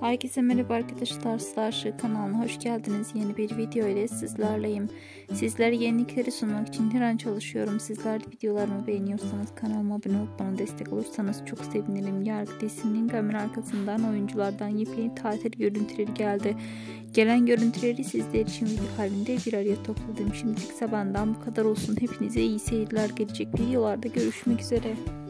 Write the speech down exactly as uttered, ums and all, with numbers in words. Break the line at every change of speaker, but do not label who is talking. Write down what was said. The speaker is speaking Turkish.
Herkese merhaba arkadaşlar, Starship kanalına hoş geldiniz. Yeni bir video ile sizlerleyim. Sizlere yenilikleri sunmak için her an çalışıyorum. Sizler de videolarımı beğeniyorsanız kanalıma abone olup bana destek olursanız çok sevinirim. Yargı dizisinin kamera arkasından oyunculardan yepyeni tatil görüntüleri geldi. Gelen görüntüleri sizler için video halinde bir araya topladım. Şimdilik benden bu kadar olsun. Hepinize iyi seyirler. Gelecek videolarda görüşmek üzere.